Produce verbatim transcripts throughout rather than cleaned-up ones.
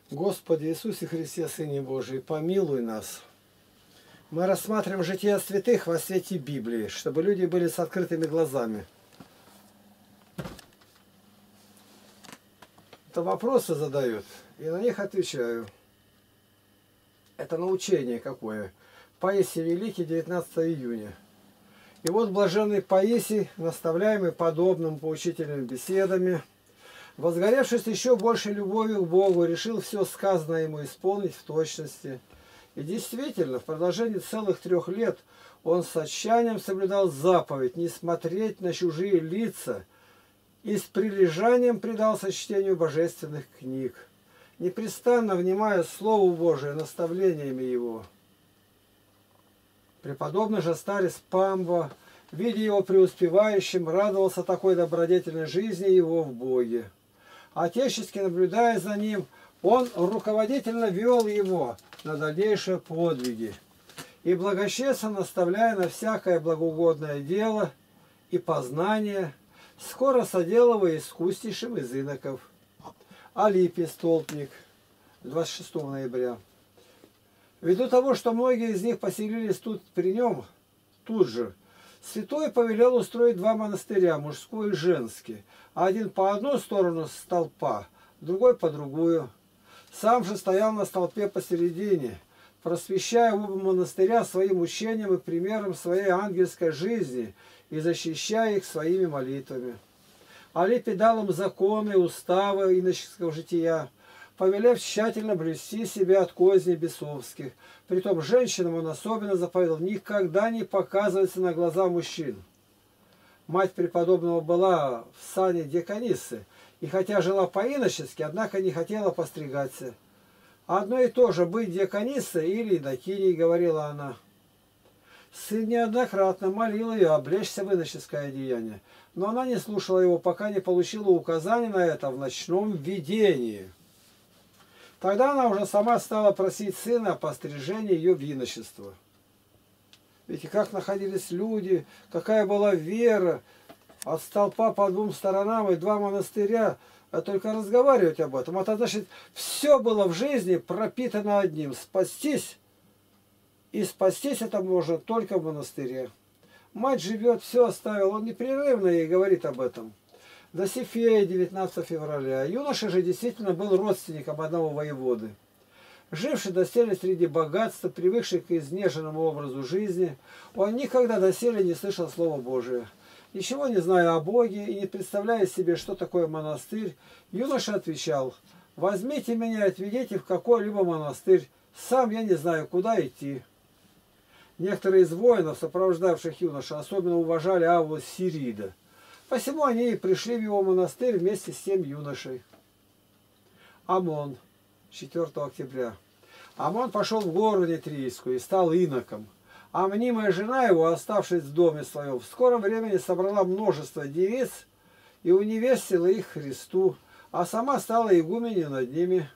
Господи Иисусе Христе, Сыне Божий, помилуй нас. Мы рассматриваем жития святых во свете Библии, чтобы люди были с открытыми глазами. Это вопросы задают, и на них отвечаю. Это научение какое. Паисий Великий, девятнадцатого июня. И вот блаженный Паисий, наставляемый подобным поучительными беседами, возгоревшись еще большей любовью к Богу, решил все сказанное ему исполнить в точности. И действительно, в продолжении целых трех лет он с отчаянием соблюдал заповедь не смотреть на чужие лица и с прилежанием предался чтению божественных книг, непрестанно внимая Слову Божию, наставлениями его. Преподобный же старец Памба, видя его преуспевающим, радовался такой добродетельной жизни его в Боге. Отечески наблюдая за ним, он руководительно вел его на дальнейшие подвиги и благочестно наставляя на всякое благоугодное дело и познание, скоро соделывая искуснейшим из иноков. Алипий Столпник, двадцать шестого ноября. Ввиду того, что многие из них поселились тут при нем, тут же, святой повелел устроить два монастыря, мужской и женский, один по одну сторону столпа, другой по другую. Сам же стоял на столпе посередине, просвещая оба монастыря своим учением и примером своей ангельской жизни и защищая их своими молитвами. Алипий дал им законы, уставы иноческого жития, повелев тщательно блюсти себя от козней бесовских. Притом женщинам он особенно заповедал никогда не показываться на глаза мужчин. Мать преподобного была в сане дьяконисы, и хотя жила по-иночески, однако не хотела постригаться. Одно и то же быть дьяконисой или инокиней, говорила она. Сын неоднократно молил ее облечься в иноческое одеяние, но она не слушала его, пока не получила указания на это в ночном видении. Тогда она уже сама стала просить сына о пострижении ее в иночество. Видите, как находились люди, какая была вера, от столпа по двум сторонам и два монастыря, а только разговаривать об этом. Это значит, все было в жизни пропитано одним. Спастись, и спастись это можно только в монастыре. Мать живет, все оставила, он непрерывно ей говорит об этом. Досифея, девятнадцатого февраля. Юноша же действительно был родственником одного воеводы. Живший доселе среди богатства, привыкший к изнеженному образу жизни, он никогда доселе не слышал Слова Божия. Ничего не зная о Боге и не представляя себе, что такое монастырь, юноша отвечал: «Возьмите меня и отведите в какой-либо монастырь, сам я не знаю, куда идти». Некоторые из воинов, сопровождавших юноша, особенно уважали Авву Сирида. Посему они и пришли в его монастырь вместе с тем юношей. Амон, четвёртого октября. Амон пошел в гору Нитрийскую и стал иноком. А мнимая жена его, оставшись в доме своем, в скором времени собрала множество девиц и уневестила их Христу, а сама стала игуменей над ними.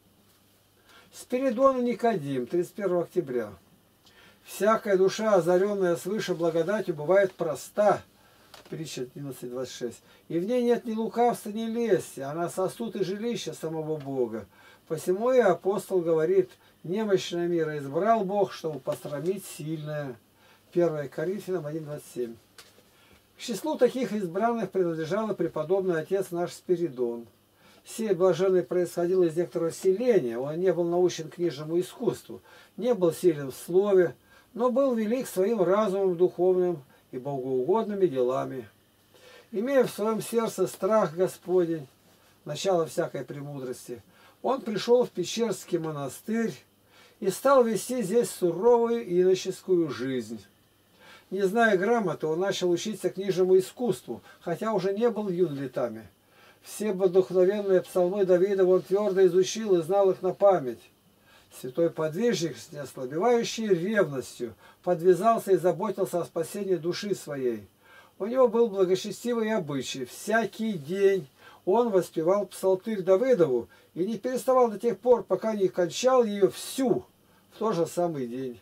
Спиридон Никодим, тридцать первого октября. Всякая душа, озаренная свыше благодатью, бывает проста. Притча одиннадцать двадцать шесть. И в ней нет ни лукавства, ни лести, она сосуд и жилище самого Бога. Посему и апостол говорит: немощное мира избрал Бог, чтобы посрамить сильное. первое Коринфянам один двадцать семь. К числу таких избранных принадлежал и преподобный отец наш Спиридон. Сей блаженный происходил из некоторого селения, он не был научен книжному искусству, не был силен в слове, но был велик своим разумом духовным и богоугодными делами. Имея в своем сердце страх Господень, начало всякой премудрости, он пришел в Печерский монастырь и стал вести здесь суровую иноческую жизнь. Не зная грамоты, он начал учиться книжному искусству, хотя уже не был юн летами. Все вдохновенные псалмы Давида он твердо изучил и знал их на память. Святой подвижник с неослабевающей ревностью подвязался и заботился о спасении души своей. У него был благочестивый обычай. Всякий день он воспевал псалтырь Давыдову и не переставал до тех пор, пока не кончал ее всю в тот же самый день.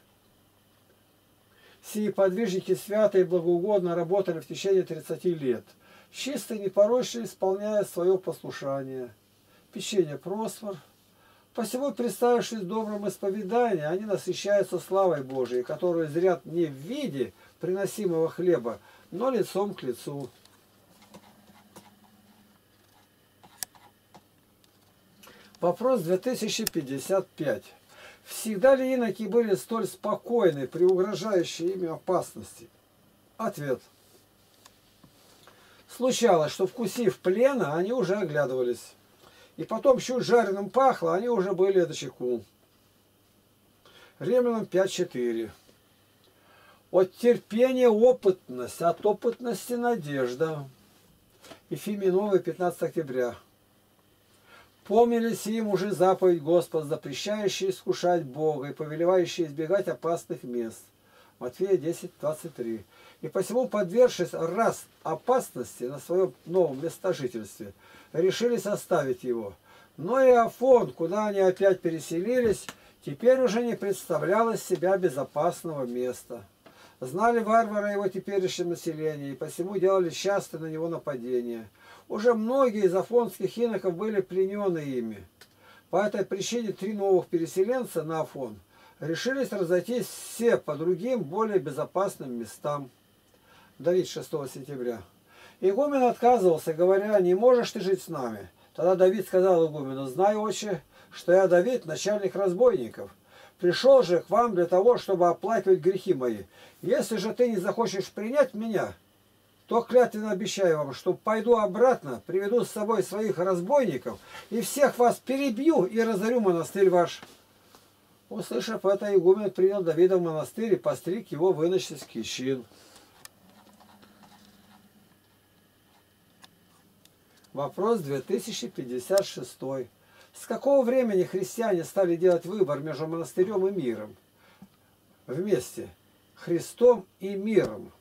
Сии подвижники свято и благоугодно работали в течение тридцати лет, чисто и непорочно исполняя свое послушание. Печенье Просфор, Посему, представившись в добром исповедании, они насыщаются славой Божией, которую зрят не в виде приносимого хлеба, но лицом к лицу. Вопрос две тысячи пятьдесят пять. Всегда ли иноки были столь спокойны при угрожающей ими опасности? Ответ. Случалось, что, вкусив плена, они уже оглядывались. И потом чуть жареным пахло, они уже были на чеку. Римлянам пять четыре. От терпения опытность, от опытности надежда. Ефимий Новый, пятнадцатое октября. Помнились им уже заповедь Господа, запрещающая искушать Бога и повелевающая избегать опасных мест. Матфея десять двадцать три. И посему, подвергшись раз опасности на своем новом местожительстве, решились оставить его. Но и Афон, куда они опять переселились, теперь уже не представлял из себя безопасного места. Знали варвары его теперешнее население, и посему делали часто на него нападения. Уже многие из афонских иноков были пленены ими. По этой причине три новых переселенца на Афон решились разойтись все по другим, более безопасным местам. Давид, шестого сентября. Игумен отказывался, говоря: «Не можешь ты жить с нами». Тогда Давид сказал игумену: «Знай, отче, что я Давид, начальник разбойников. Пришел же к вам для того, чтобы оплакивать грехи мои. Если же ты не захочешь принять меня, то клятвенно обещаю вам, что пойду обратно, приведу с собой своих разбойников, и всех вас перебью и разорю монастырь ваш». Услышав это, игумен принял Давида в монастырь и постриг его в иноческий чин. Вопрос две тысячи пятьдесят шесть. С какого времени христиане стали делать выбор между монастырем и миром? Вместе. Христом и миром.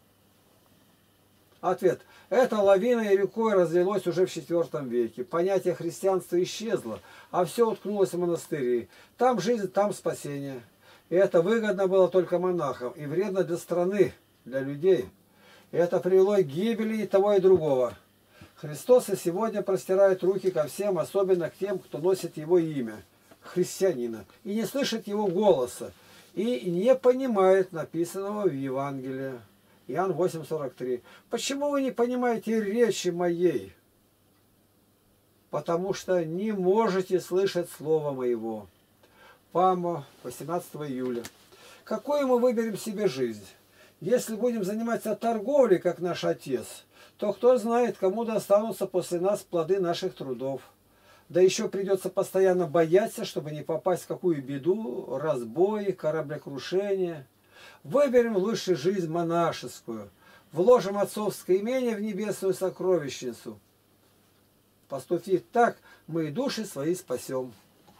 Ответ. Эта лавина и рекой разлилось уже в четвёртом веке. Понятие христианства исчезло, а все уткнулось в монастыри. Там жизнь, там спасение. И это выгодно было только монахам и вредно для страны, для людей. И это привело к гибели и того, и другого. Христос и сегодня простирает руки ко всем, особенно к тем, кто носит Его имя, христианина, и не слышит Его голоса, и не понимает написанного в Евангелии. Иоанн восемь сорок три. Почему вы не понимаете речи моей? Потому что не можете слышать слова моего. Памо, восемнадцатого июля. Какую мы выберем себе жизнь? Если будем заниматься торговлей, как наш отец, то кто знает, кому достанутся после нас плоды наших трудов. Да еще придется постоянно бояться, чтобы не попасть в какую беду, разбой, кораблекрушение. Выберем лучше жизнь монашескую, вложим отцовское имение в небесную сокровищницу. Поступив так, мы и души свои спасем.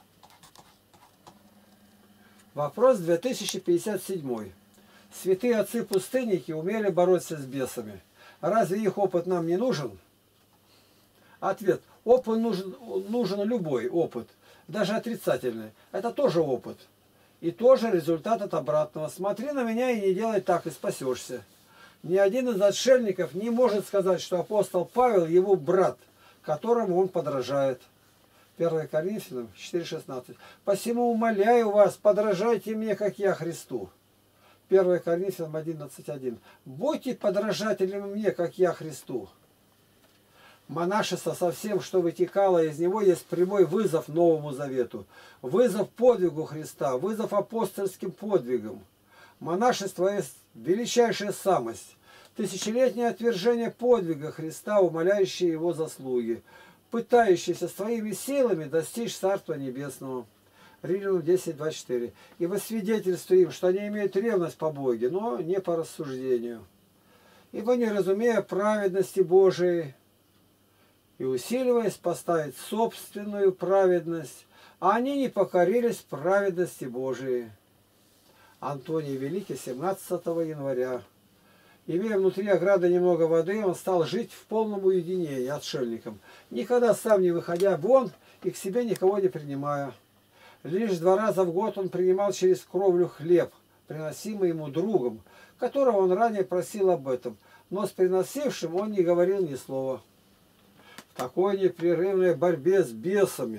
Вопрос две тысячи пятьдесят семь. Святые отцы-пустынники умели бороться с бесами. Разве их опыт нам не нужен? Ответ. Опыт нужен, нужен любой опыт, даже отрицательный. Это тоже опыт. И тоже результат от обратного. Смотри на меня и не делай так, и спасешься. Ни один из отшельников не может сказать, что апостол Павел его брат, которому он подражает. первое Коринфянам четыре шестнадцать. Посему умоляю вас, подражайте мне, как я Христу. первое Коринфянам одиннадцать один. Будьте подражателями мне, как я Христу. Монашество со всем, что вытекало из него, есть прямой вызов Новому Завету. Вызов подвигу Христа, вызов апостольским подвигам. Монашество есть величайшая самость, тысячелетнее отвержение подвига Христа, умоляющее его заслуги, пытающееся своими силами достичь Царства Небесного. Римлянам десять двадцать четыре. И во свидетельство им, что они имеют ревность по Боге, но не по рассуждению. Ибо не разумея праведности Божией, и усиливаясь поставить собственную праведность, а они не покорились праведности Божией. Антоний Великий, семнадцатого января. Имея внутри ограды немного воды, он стал жить в полном уединении отшельником, никогда сам не выходя вон и к себе никого не принимая. Лишь два раза в год он принимал через кровлю хлеб, приносимый ему другом, которого он ранее просил об этом, но с приносившим он не говорил ни слова. В такой непрерывной борьбе с бесами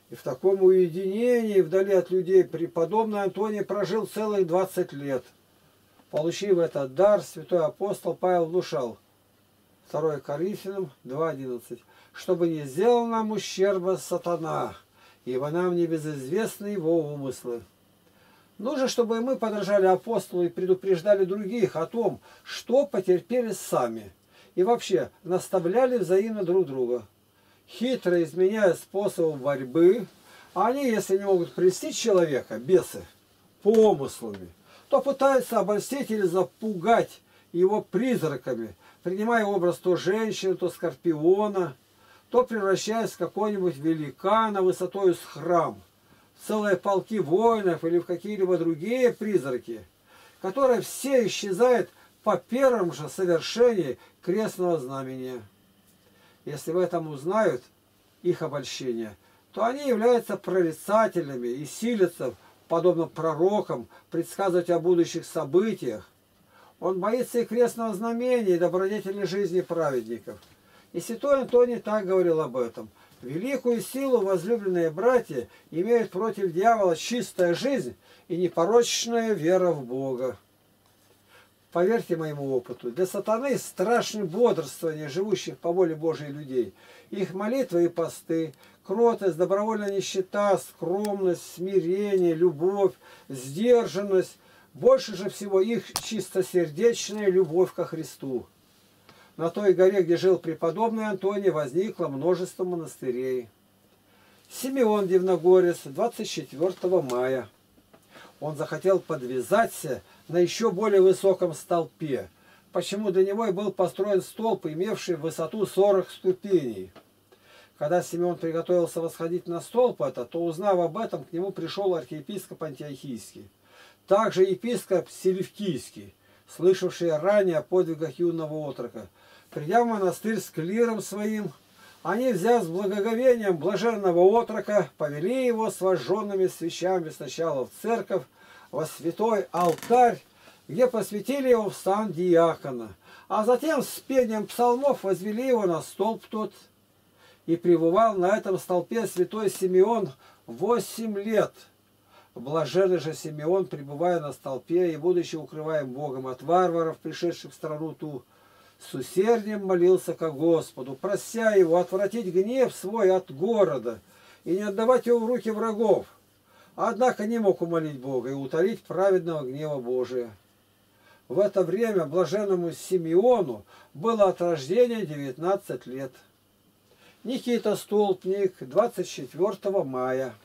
И в таком уединении, вдали от людей, преподобный Антоний прожил целых двадцать лет. Получив этот дар, святой апостол Павел внушал, второе Коринфянам два одиннадцать, чтобы не сделал нам ущерба сатана, ибо нам не безызвестны его умыслы. Нужно, чтобы мы подражали апостолу и предупреждали других о том, что потерпели сами, и вообще наставляли взаимно друг друга. Хитро изменяя способы борьбы, они, если не могут прельстить человека, бесы, помыслами, то пытаются обольстить или запугать его призраками, принимая образ то женщины, то скорпиона, то превращаясь в какого-нибудь великана высотой с храм, в целые полки воинов или в какие-либо другие призраки, которые все исчезают по первому же совершении крестного знамения. Если в этом узнают их обольщение, то они являются прорицателями и силятся, подобно пророкам, предсказывать о будущих событиях. Он боится и крестного знамения, и добродетельной жизни праведников. И святой Антоний так говорил об этом. Великую силу, возлюбленные братья, имеют против дьявола чистая жизнь и непорочная вера в Бога. Поверьте моему опыту, для сатаны страшно бодрствование живущих по воле Божьей людей. Их молитвы и посты, кротость, добровольная нищета, скромность, смирение, любовь, сдержанность. Больше же всего их чистосердечная любовь ко Христу. На той горе, где жил преподобный Антоний, возникло множество монастырей. Симеон Дивногорец, двадцать четвёртого мая. Он захотел подвязаться на еще более высоком столпе, почему для него и был построен столб, имевший высоту сорок ступеней. Когда Симеон приготовился восходить на столб этот, то, узнав об этом, к нему пришел архиепископ Антиохийский, также епископ Селевкийский, слышавший ранее о подвигах юного отрока. Придя в монастырь с клиром своим, они, взяв с благоговением блаженного отрока, повели его с вожженными свечами сначала в церковь, во святой алтарь, где посвятили его в сан диакона, а затем с пением псалмов возвели его на столб тот. И пребывал на этом столпе святой Симеон восемь лет. Блаженный же Симеон, пребывая на столпе и будучи укрываем Богом от варваров, пришедших в страну ту, с усердием молился ко Господу, прося его отвратить гнев свой от города и не отдавать его в руки врагов. Однако не мог умолить Бога и утолить праведного гнева Божия. В это время блаженному Симеону было от рождения девятнадцать лет. Никита Столпник, двадцать четвёртого мая.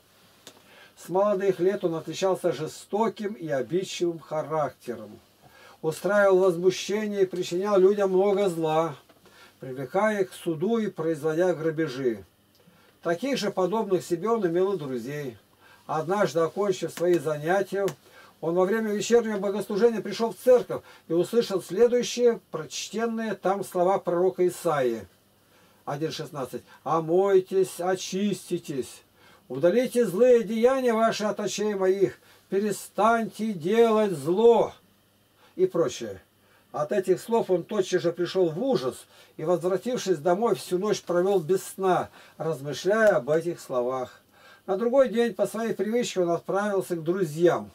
С молодых лет он отличался жестоким и обидчивым характером. Устраивал возмущение и причинял людям много зла, привлекая их к суду и производя грабежи. Таких же подобных себе он имел и друзей. Однажды, окончив свои занятия, он во время вечернего богослужения пришел в церковь и услышал следующие прочтенные там слова пророка Исаии. один шестнадцать. «Омойтесь, очиститесь, удалите злые деяния ваши от очей моих, перестаньте делать зло» и прочее. От этих слов он тотчас же пришел в ужас и, возвратившись домой, всю ночь провел без сна, размышляя об этих словах. На другой день по своей привычке он отправился к друзьям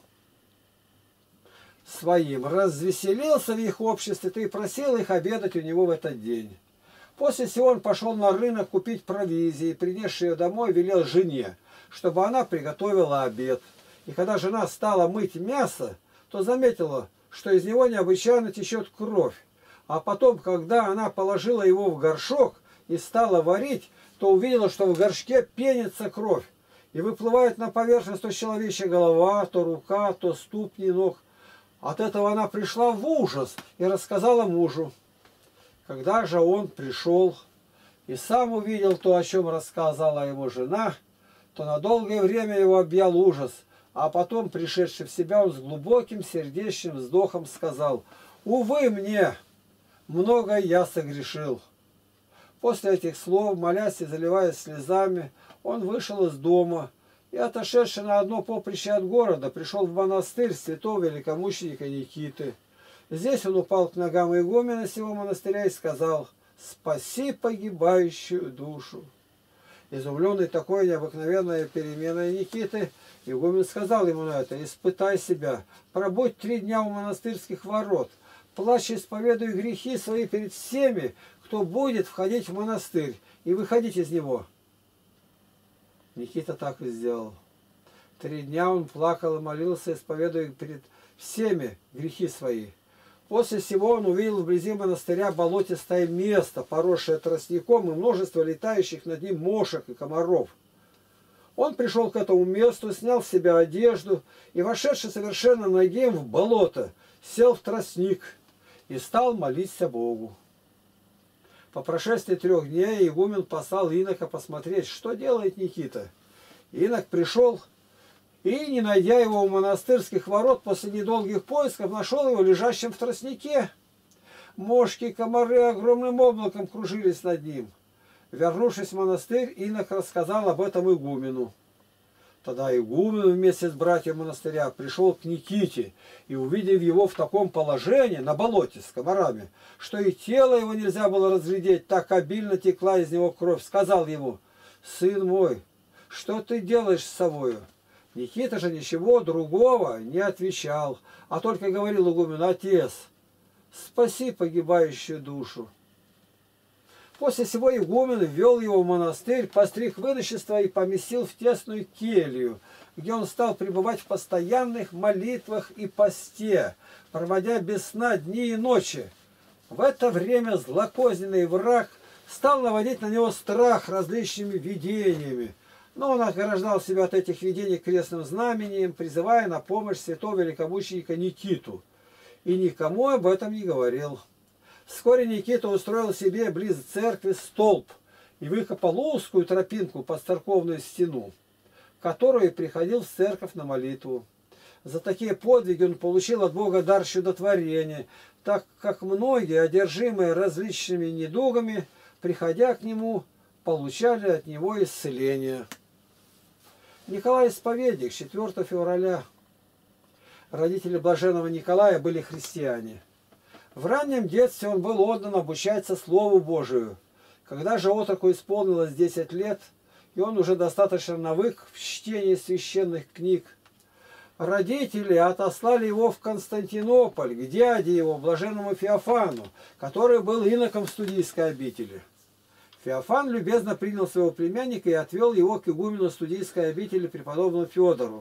своим, развеселился в их обществе и просил их обедать у него в этот день. После сего он пошел на рынок купить провизии, и, принесший ее домой, велел жене, чтобы она приготовила обед. И когда жена стала мыть мясо, то заметила, что из него необычайно течет кровь. А потом, когда она положила его в горшок и стала варить, то увидела, что в горшке пенится кровь. И выплывает на поверхность то человечья голова, то рука, то ступни ног. От этого она пришла в ужас и рассказала мужу. Когда же он пришел и сам увидел то, о чем рассказала ему жена, то на долгое время его объял ужас. А потом, пришедший в себя, он с глубоким сердечным вздохом сказал: «Увы мне, много я согрешил». После этих слов, молясь и заливаясь слезами, он вышел из дома и, отошедший на одно поприще от города, пришел в монастырь святого великомученика Никиты. Здесь он упал к ногам игумена сего монастыря и сказал: «Спаси погибающую душу». Изумленный такой необыкновенной переменой Никиты, игумен сказал ему на это: испытай себя, пробудь три дня у монастырских ворот, плачь и исповедуй грехи свои перед всеми, кто будет входить в монастырь, и выходить из него. Никита так и сделал. Три дня он плакал и молился, исповедуя перед всеми грехи свои. После всего он увидел вблизи монастыря болотистое место, поросшее тростником, и множество летающих над ним мошек и комаров. Он пришел к этому месту, снял с себя одежду и, вошедший совершенно нагим в болото, сел в тростник и стал молиться Богу. По прошествии трех дней игумен послал инока посмотреть, что делает Никита. Инок пришел и, не найдя его у монастырских ворот, после недолгих поисков нашел его лежащим в тростнике. Мошки и комары огромным облаком кружились над ним. Вернувшись в монастырь, инок рассказал об этом игумену. Тогда игумен вместе с братьями монастыря пришел к Никите и, увидев его в таком положении, на болоте с комарами, что и тело его нельзя было разглядеть, так обильно текла из него кровь, сказал ему: «Сын мой, что ты делаешь с собою?» Никита же ничего другого не отвечал, а только говорил игумену: «Отец, спаси погибающую душу». После сего игумен ввел его в монастырь, постриг в иночество и поместил в тесную келью, где он стал пребывать в постоянных молитвах и посте, проводя без сна дни и ночи. В это время злокозненный враг стал наводить на него страх различными видениями, но он ограждал себя от этих видений крестным знамением, призывая на помощь святого великомученика Никиту, и никому об этом не говорил. Вскоре Никита устроил себе близ церкви столб и выкопал узкую тропинку под церковную стену, которую приходил в церковь на молитву. За такие подвиги он получил от Бога дар чудотворения, так как многие, одержимые различными недугами, приходя к нему, получали от него исцеление. Николай Исповедник, четвёртого февраля. Родители блаженного Николая были христиане. В раннем детстве он был отдан обучаться Слову Божию. Когда же отроку исполнилось десять лет, и он уже достаточно навык в чтении священных книг, родители отослали его в Константинополь, к дяде его, блаженному Феофану, который был иноком в Студийской обители. Феофан любезно принял своего племянника и отвел его к игумену Студийской обители преподобному Федору.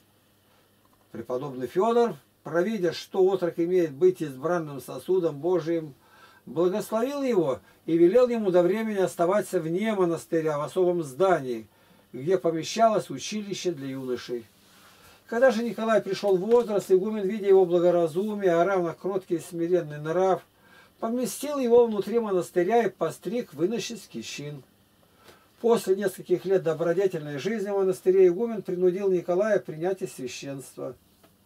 Преподобный Федор, провидя, что отрок имеет быть избранным сосудом Божиим, благословил его и велел ему до времени оставаться вне монастыря, в особом здании, где помещалось училище для юношей. Когда же Николай пришел в возраст, игумен, видя его благоразумие, а равно кроткий и смиренный нрав, поместил его внутри монастыря и постриг в иноческий чин. После нескольких лет добродетельной жизни в монастыре игумен принудил Николая принять и священство.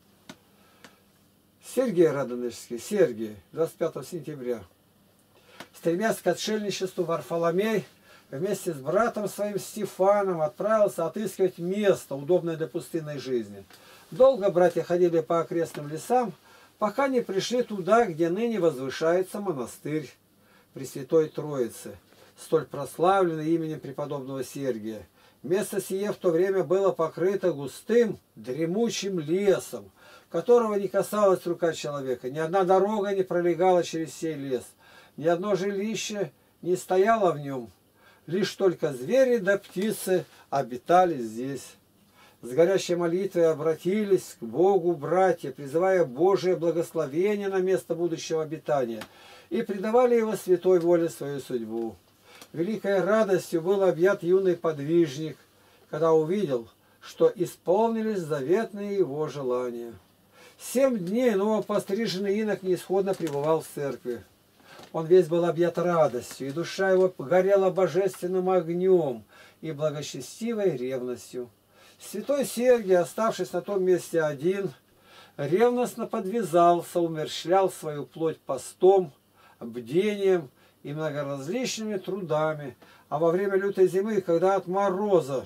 Сергий Радонежский, Сергий, двадцать пятого сентября. Стремясь к отшельничеству, Варфоломей вместе с братом своим Стефаном отправился отыскивать место, удобное для пустынной жизни. Долго братья ходили по окрестным лесам, пока не пришли туда, где ныне возвышается монастырь Пресвятой Троицы, столь прославленный именем преподобного Сергия. Место сие в то время было покрыто густым, дремучим лесом, которого не касалась рука человека. Ни одна дорога не пролегала через сей лес, ни одно жилище не стояло в нем. Лишь только звери да птицы обитали здесь. С горящей молитвой обратились к Богу братья, призывая Божие благословение на место будущего обитания, и предавали его святой воле свою судьбу. Великой радостью был объят юный подвижник, когда увидел, что исполнились заветные его желания. Семь дней новопостриженный инок неисходно пребывал в церкви. Он весь был объят радостью, и душа его горела божественным огнем и благочестивой ревностью. Святой Сергий, оставшись на том месте один, ревностно подвязался, умерщвлял свою плоть постом, бдением и многоразличными трудами, а во время лютой зимы, когда от мороза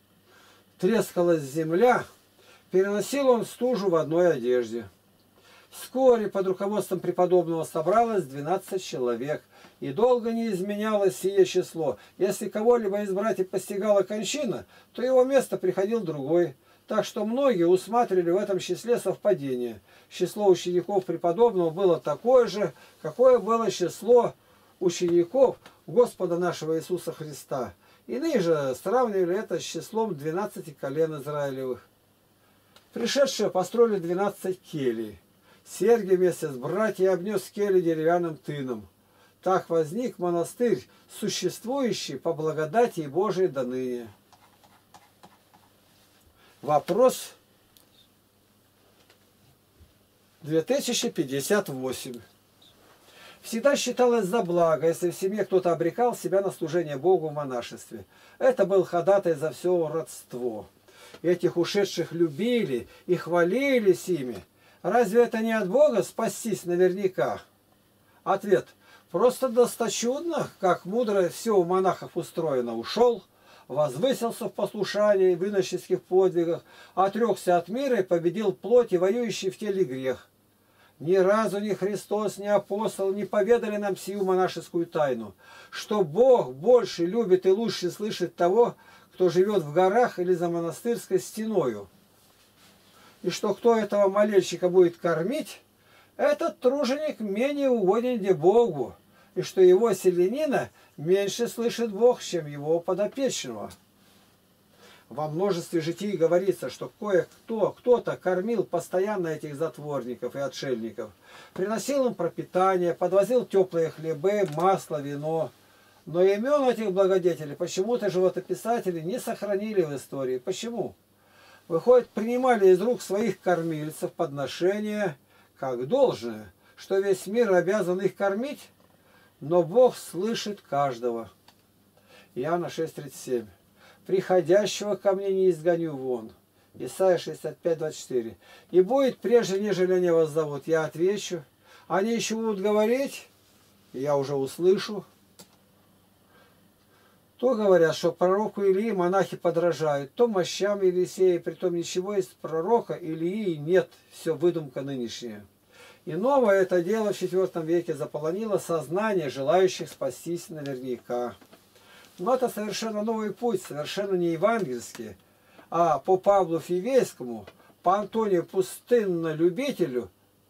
трескалась земля, переносил он стужу в одной одежде. Вскоре под руководством преподобного собралось двенадцать человек, и долго не изменялось сие число. Если кого-либо из братьев постигала кончина, то его место приходил другой. Так что многие усматривали в этом числе совпадение. Число учеников преподобного было такое же, какое было число учеников Господа нашего Иисуса Христа. Иные же сравнивали это с числом двенадцати колен Израилевых. Пришедшие построили двенадцать келий. Сергий вместе с братьями обнес кели деревянным тыном. Так возник монастырь, существующий по благодати Божией до ныне. Вопрос две тысячи пятьдесят восемь. Всегда считалось за благо, если в семье кто-то обрекал себя на служение Богу в монашестве. Это был ходатай за все родство. Этих ушедших любили и хвалились ими. Разве это не от Бога спастись наверняка? Ответ. Просто досточудно, как мудро все у монахов устроено. Ушел, возвысился в послушании, в иноческих подвигах, отрекся от мира и победил плоть и воюющий в теле грех. Ни разу ни Христос, ни апостол не поведали нам сию монашескую тайну, что Бог больше любит и лучше слышит того, кто живет в горах или за монастырской стеною. И что кто этого молельщика будет кормить, этот труженик менее угоден де Богу, и что его селянина меньше слышит Бог, чем его подопечного. Во множестве житий говорится, что кое-кто, кто-то кормил постоянно этих затворников и отшельников, приносил им пропитание, подвозил теплые хлебы, масло, вино. Но имен этих благодетелей почему-то животописатели не сохранили в истории. Почему? Выходит, принимали из рук своих кормильцев подношения как должное, что весь мир обязан их кормить, но Бог слышит каждого. Иоанна шесть тридцать семь. «Приходящего ко мне не изгоню вон». Исайя шестьдесят пять двадцать четыре. «И будет прежде, нежели они вас зовут». Я отвечу. Они еще будут говорить, и я уже услышу. То говорят, что пророку Илии монахи подражают, то мощам Елисея, притом ничего из пророка Илии нет, все выдумка нынешняя. И новое это дело в четвёртом веке заполонило сознание желающих спастись наверняка. Но это совершенно новый путь, совершенно не евангельский, а по Павлу Фивейскому, по Антонию Пустынно-Любителю,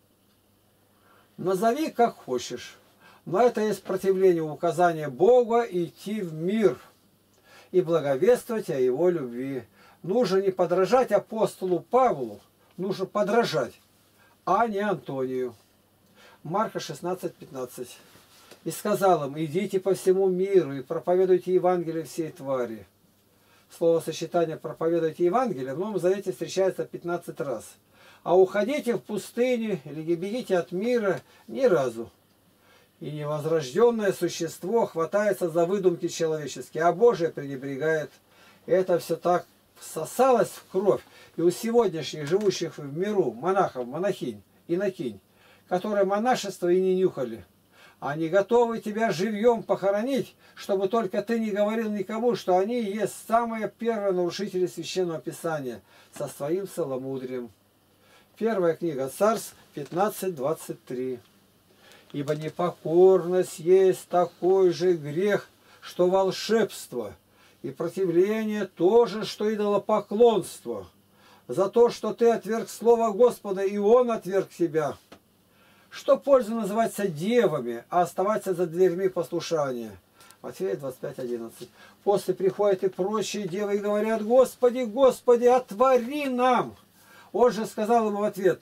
назови как хочешь. Но это есть противление указания Бога идти в мир и благовествовать о Его любви. Нужно не подражать апостолу Павлу, нужно подражать, а не Антонию. Марка шестнадцать пятнадцать. «И сказал им, идите по всему миру и проповедуйте Евангелие всей твари». Словосочетание «проповедуйте Евангелие» в Новом Завете встречается пятнадцать раз. А уходите в пустыню или бегите от мира ни разу. И невозрожденное существо хватается за выдумки человеческие, а Божие пренебрегает. И это все так всосалось в кровь. И у сегодняшних живущих в миру монахов, монахинь, инокинь, которые монашество и не нюхали, они готовы тебя живьем похоронить, чтобы только ты не говорил никому, что они есть самые первые нарушители Священного Писания со своим целомудрием. Первая книга Царств пятнадцать двадцать три. «Ибо непокорность есть такой же грех, что волшебство, и противление тоже, что идолопоклонство. За то, что ты отверг слово Господа, и Он отверг тебя. Что польза называться девами, а оставаться за дверьми послушания?» Матфея двадцать пять одиннадцать. «После приходят и прочие девы и говорят: Господи, Господи, отвори нам!» Он же сказал ему в ответ: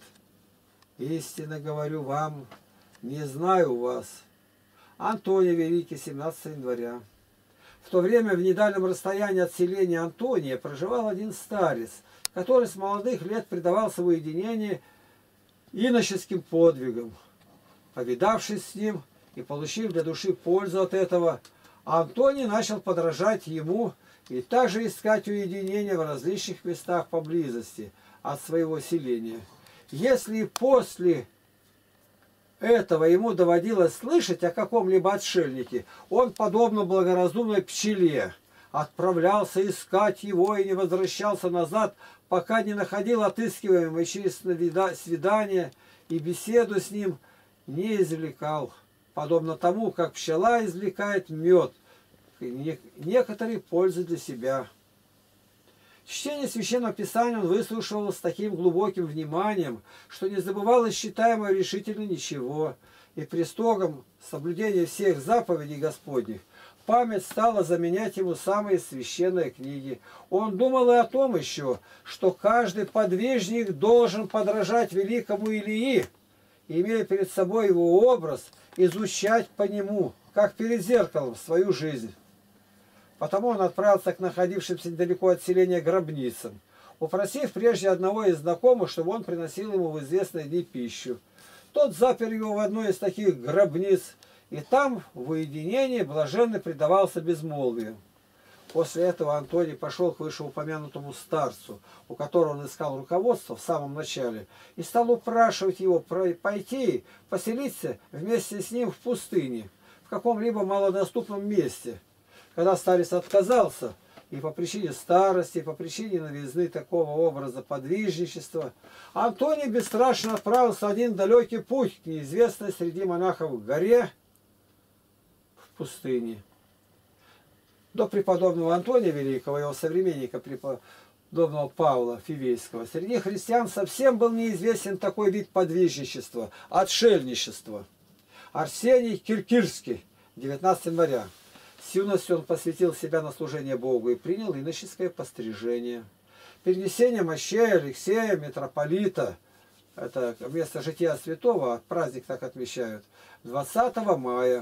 «Истинно говорю вам, не знаю вас». Антоний Великий, семнадцатого января. В то время в недальнем расстоянии от селения Антония проживал один старец, который с молодых лет предавался в уединении иноческим подвигам. Повидавшись с ним и получив для души пользу от этого, Антоний начал подражать ему и также искать уединение в различных местах поблизости от своего селения. Если после этого ему доводилось слышать о каком-либо отшельнике, он, подобно благоразумной пчеле, отправлялся искать его и не возвращался назад, пока не находил отыскиваемый через свидание и беседу с ним не извлекал, подобно тому, как пчела извлекает мед, некоторые пользы для себя. Чтение Священного Писания он выслушивал с таким глубоким вниманием, что не забывал из читаемого решительно ничего, и при строгом соблюдении всех заповедей Господних память стала заменять ему самые священные книги. Он думал и о том еще, что каждый подвижник должен подражать великому Илии, имея перед собой его образ, изучать по нему, как перед зеркалом, свою жизнь. Потому он отправился к находившимся недалеко от селения гробницам, упросив прежде одного из знакомых, чтобы он приносил ему в известные дни пищу. Тот запер его в одной из таких гробниц, и там в уединении блаженно предавался безмолвию. После этого Антоний пошел к вышеупомянутому старцу, у которого он искал руководство в самом начале, и стал упрашивать его пойти поселиться вместе с ним в пустыне, в каком-либо малодоступном месте. Когда старец отказался, и по причине старости, и по причине новизны такого образа подвижничества, Антоний бесстрашно отправился один далекий путь к неизвестной среди монахов горе в пустыне. До преподобного Антония Великого, его современника, преподобного Павла Фивейского, среди христиан совсем был неизвестен такой вид подвижничества, отшельничества. Арсений Киркирский, девятнадцатого января. С юности он посвятил себя на служение Богу и принял иноческое пострижение. Перенесение мощей Алексея, митрополита, это место жития святого, праздник так отмечают, двадцатого мая.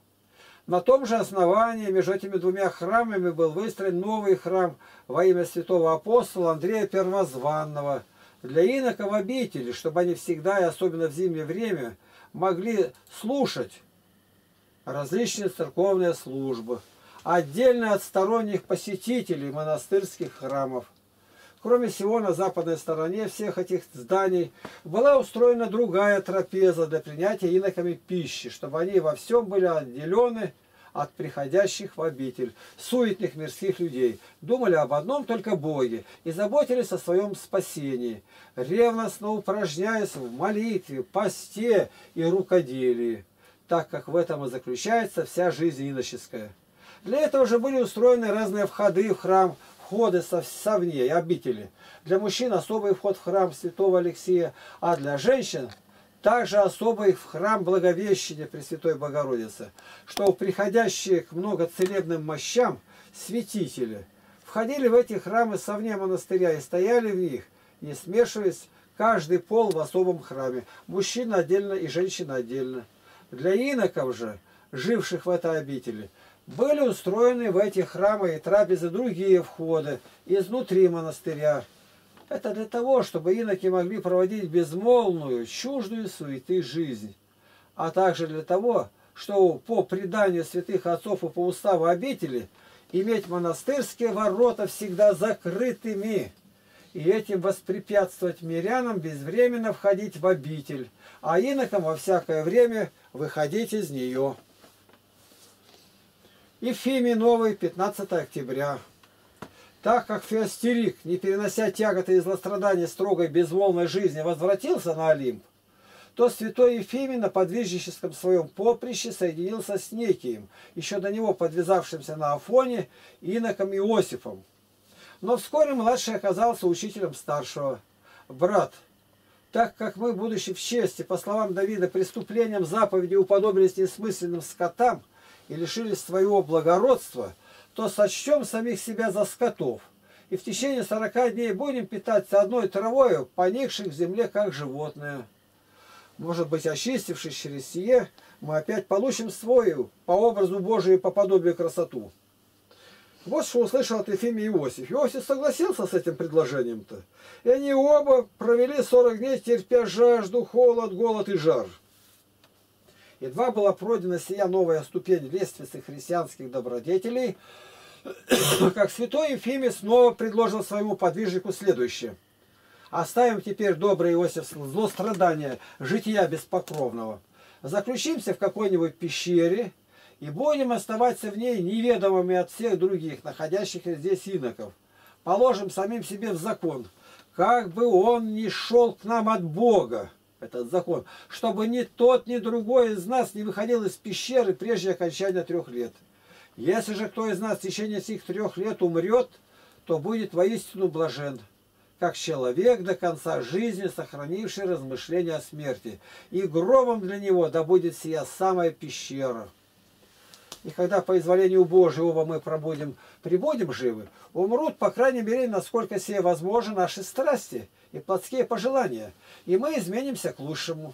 На том же основании между этими двумя храмами был выстроен новый храм во имя святого апостола Андрея Первозванного для иноков обители, чтобы они всегда, и особенно в зимнее время, могли слушать различные церковные службы, отдельно от сторонних посетителей монастырских храмов. Кроме всего, на западной стороне всех этих зданий была устроена другая трапеза для принятия иноками пищи, чтобы они во всем были отделены от приходящих в обитель суетных мирских людей, думали об одном только Боге и заботились о своем спасении, ревностно упражняясь в молитве, посте и рукоделии, так как в этом и заключается вся жизнь иноческая. Для этого же были устроены разные входы в храм, входы совне и обители. Для мужчин особый вход в храм святого Алексея, а для женщин также особый в храм Благовещения Пресвятой Богородицы, что приходящие к многоцелебным мощам святители входили в эти храмы совне монастыря и стояли в них, не смешиваясь, каждый пол в особом храме, мужчина отдельно и женщина отдельно. Для иноков же, живших в этой обители, были устроены в эти храмы и трапезы другие входы изнутри монастыря. Это для того, чтобы иноки могли проводить безмолвную, чуждую суеты жизнь, а также для того, чтобы по преданию святых отцов и по уставу обители иметь монастырские ворота всегда закрытыми, и этим воспрепятствовать мирянам безвременно входить в обитель, а инокам во всякое время выходить из нее. Ефимий Новый, пятнадцатого октября. Так как Феостерик, не перенося тяготы и злострадания строгой безволной жизни, возвратился на Олимп, то святой Ефимий на подвижническом своем поприще соединился с неким, еще до него подвязавшимся на Афоне, иноком Иосифом. Но вскоре младший оказался учителем старшего. Брат, так как мы, будучи в чести, по словам Давида, преступлением заповеди уподобились несмысленным скотам и лишились своего благородства, то сочтем самих себя за скотов, и в течение сорока дней будем питаться одной травою, поникших в земле, как животные. Может быть, очистившись через сие, мы опять получим свою, по образу Божию и по подобию красоту. Вот что услышал от Ефимия Иосиф. Иосиф согласился с этим предложением-то. И они оба провели сорок дней, терпя жажду, холод, голод и жар. Едва была пройдена сия новая ступень лестницы христианских добродетелей, как святой Ефимий снова предложил своему подвижнику следующее. Оставим теперь, добрый Иосиф, злострадания, жития беспокровного. Заключимся в какой-нибудь пещере и будем оставаться в ней неведомыми от всех других, находящихся здесь иноков. Положим самим себе в закон, как бы он ни шел к нам от Бога, этот закон, чтобы ни тот, ни другой из нас не выходил из пещеры прежде окончания трех лет. Если же кто из нас в течение этих трех лет умрет, то будет воистину блажен, как человек до конца жизни, сохранивший размышления о смерти. И гробом для него да будет сия самая пещера. И когда по изволению Божьего мы пробудем, прибудем живы, умрут, по крайней мере, насколько сие возможно, наши страсти и плотские пожелания, и мы изменимся к лучшему.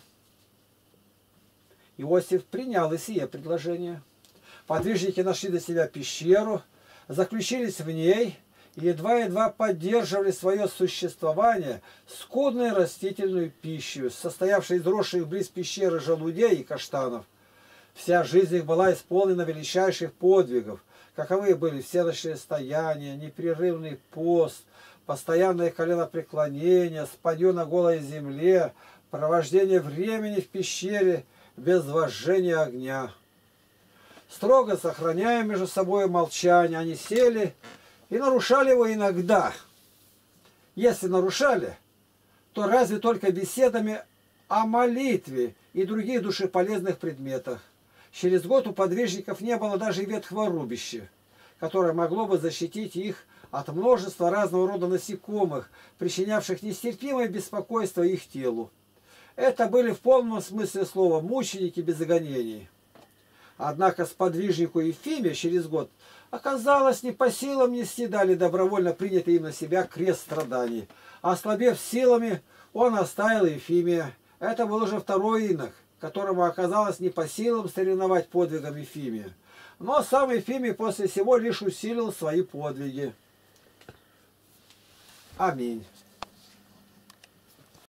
Иосиф принял и сие предложение. Подвижники нашли для себя пещеру, заключились в ней, и едва-едва поддерживали свое существование скудной растительной пищей, состоявшей из росших близ пещеры желудей и каштанов. Вся жизнь их была исполнена величайших подвигов, каковы были всеночные стояния, непрерывный пост, постоянное коленопреклонение, спадье на голой земле, провождение времени в пещере без вожжения огня. Строго сохраняя между собой молчание, они сели и нарушали его иногда. Если нарушали, то разве только беседами о молитве и других душеполезных предметах. Через год у подвижников не было даже ветхого рубища, которое могло бы защитить их от множества разного рода насекомых, причинявших нестерпимое беспокойство их телу. Это были в полном смысле слова мученики без огонений. Однако сподвижнику Ефиме через год оказалось не по силам нести далее добровольно принятый им на себя крест страданий. Ослабев силами, он оставил Ефимия. Это был уже второй инок, которому оказалось не по силам соревновать подвигом Ефимия. Но сам Ефимий после всего лишь усилил свои подвиги. Аминь.